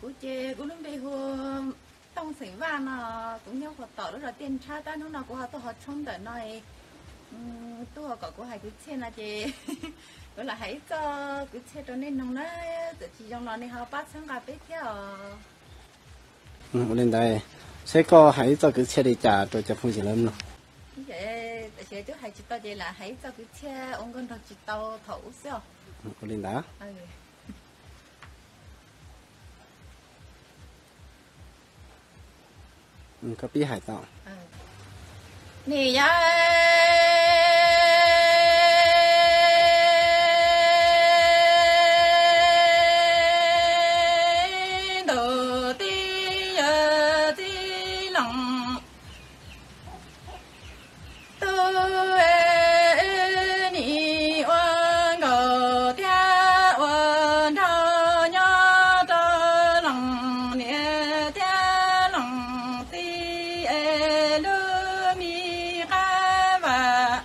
cú chơi cú lúc đây hôm trong sinh viên nó cũng nhau họต่อrồi tiền cha ta nó của họ tôi họ trong đời này tôi họ có của hai cái chơi là chơi đó là hãy cho cái chơi cho nên nó chỉ trong nó này họ bắt sang gặp biết theo lên đây sẽ có hãy cho cái xe đi trả rồi cho phong chỉ lớn nữa vậy để tôi hãy chỉ tao vậy là hãy cho cái xe ông con thật chỉ tao thấu sao lên đó có biết hải tạo nè ya đồ ti ya ti lòng tôi ni oan gò thia oan thao nhớ cho lòng nè thia lòng ti lu mi ca và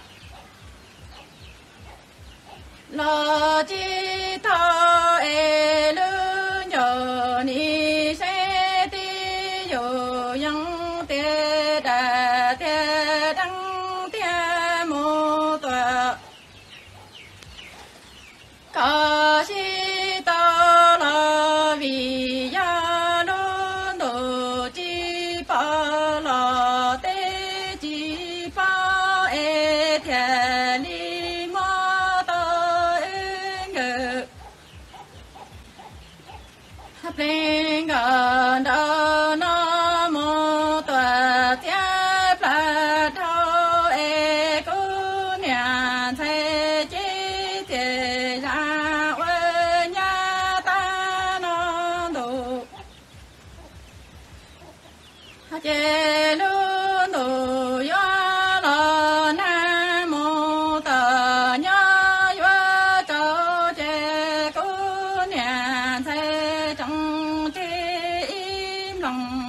lo chi thao lu nhớ ni sẽ ti yo yang te da te đăng te mô tòa ca si ta la vi ya đôn đồ chi pa la te chi pa e thiền ni ma ta e ngờ hấp lên gần đó nam mô tòa thiên phật thâu e cô nhà thế chi thế ra quê nhà ta non đồ chế luôn đồ yo lo nam mô tòa nhớ yo cho chế cô nhà thế trong thế im lòng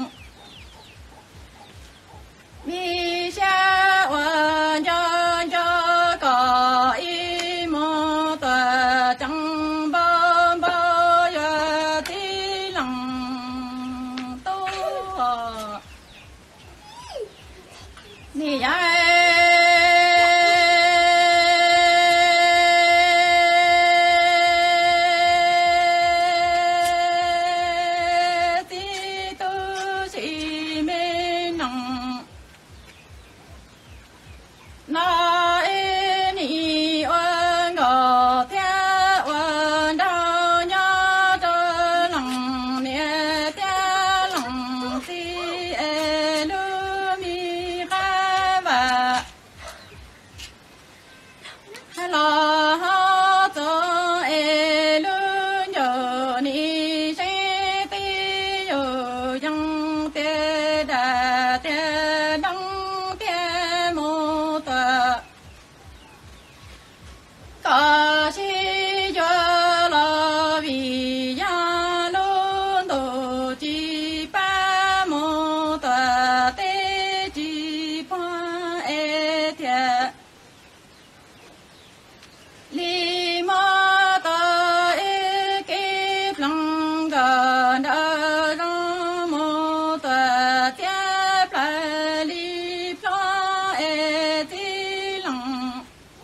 mi xa quan cho có ý mô tòa trong bom bó yo tí lòng tu nì ti tu si mê nòng na e ni oan gò thia oan đau nhớ cho lòng nè thia lòng ti e lu mi ca và lo ho cho e lu nhớ ni sẽ ti yo yang te da te đăng te mô tòa ca si yo la vi ya lôn đồ chi pa mô tòa te chi pa e thiệt li ma ta e kip lang ga da ra mo ta tia pla li pla e ti lang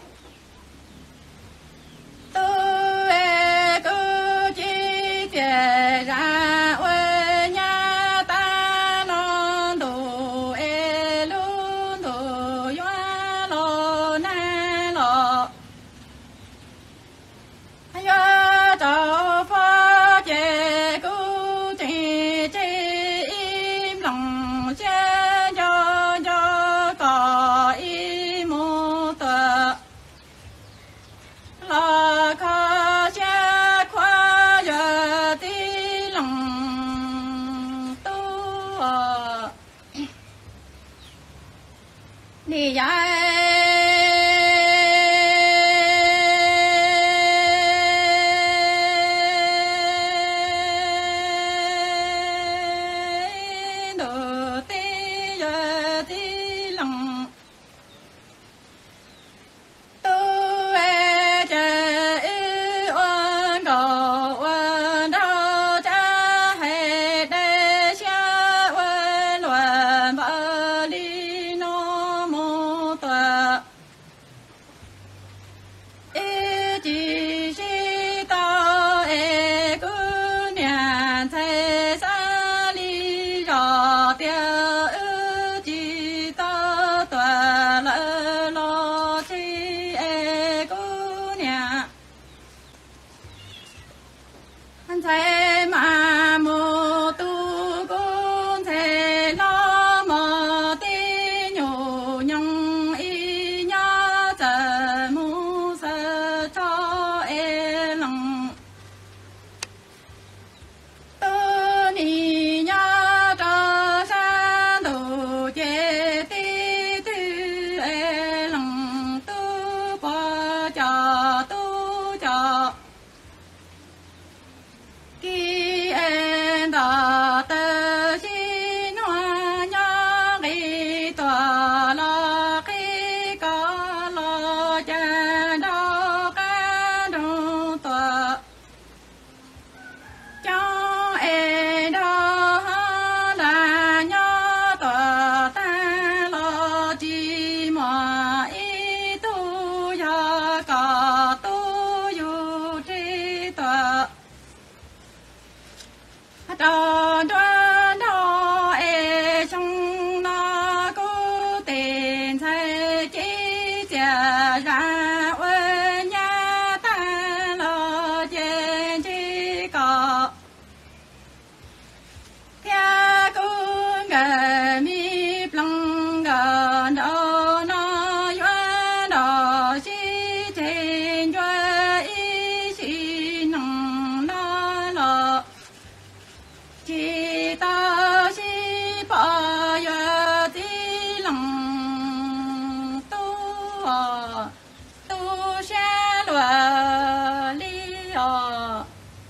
tu e ku chi tia ra we nya ta non do e lu do yo lo na lo ya cho phá chế cú chế chế im lòng chế cho có ý mô tòa là kha chế khoa ya tí lòng tu nì đồ tí ya tí lòng tu e chế oan gò oan đau cha hay trò trò trò e trong nó có tiền thay chỉ trả ra ơi nhà ta lo trên chỉ có theo cũng người mi plong gần đó nó yuan đó chỉ trên cho ý chỉ nong nó lo chỉ ta chỉ bỏ giờ tí lòng tu sẽ đùa lý ở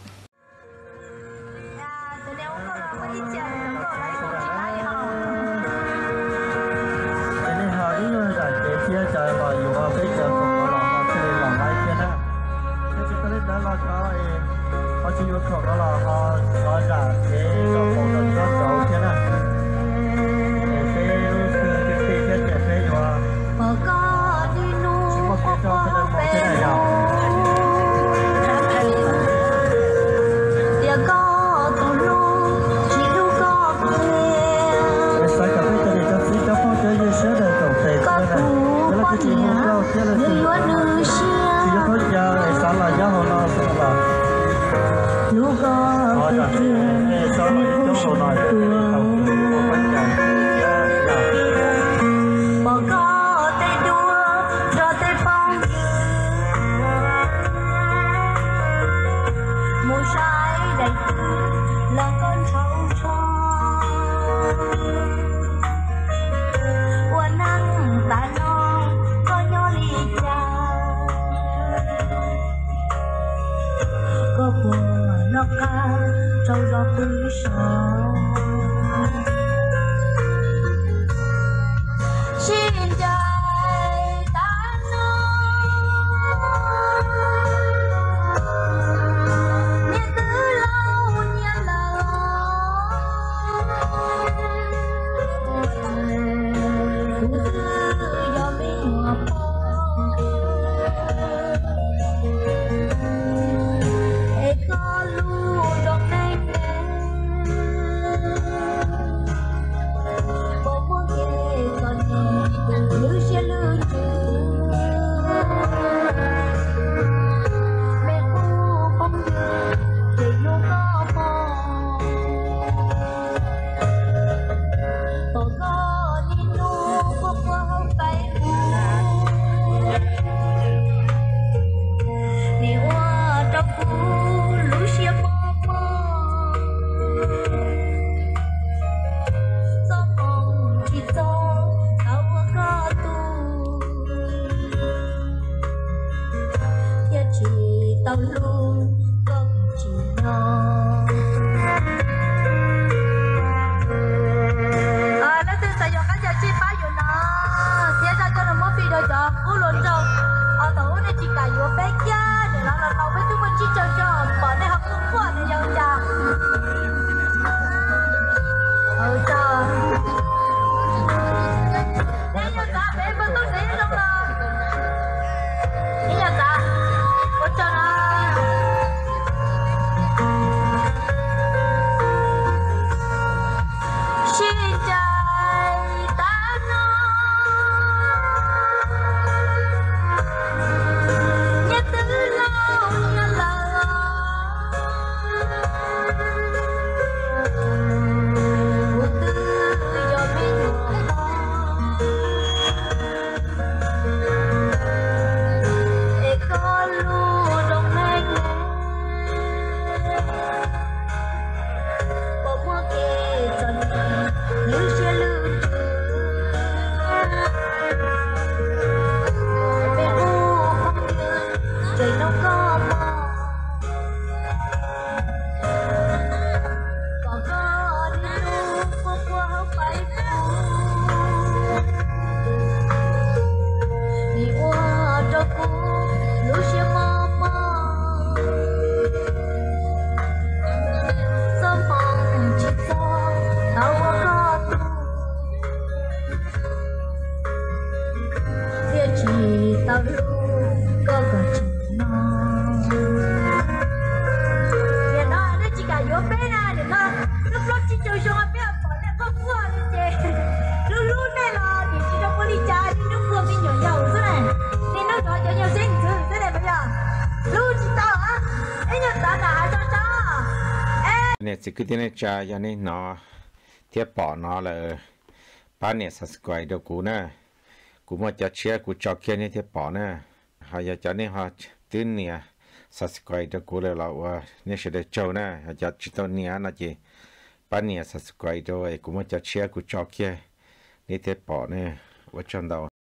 cái này họ đi rồi giải quyết chia cho họ dùng vào cái giờ của họ làm cho nên làm hai kia ha cái chỉ có đến đó là họ chỉ yêu cầu đó là họ nói rằng cái cho họ được cho cháu kia nè cái cái cái rồi chỉ một cái cho cái này một cái này nào trong gió vui sầu xin trời ta nói nhớ từ lâu nhớ lâu gió bên mùa có lu đọc anh bố muốn ghê còn nhẹ nè chỉ cứ thế này cha cho nên nó tiếp bỏ nó là bán nè subscribe được cũ nè cũ mà cho chia cũ cho kia nè tiếp bỏ nè họ giờ cho nên họ tin nè subscribe được cũ là nè sẽ được châu nè họ cho chỉ tao nè nó chỉ bán nè subscribe rồi cũ mà cho chia cũ cho kia nè tiếp bỏ nè 我真的。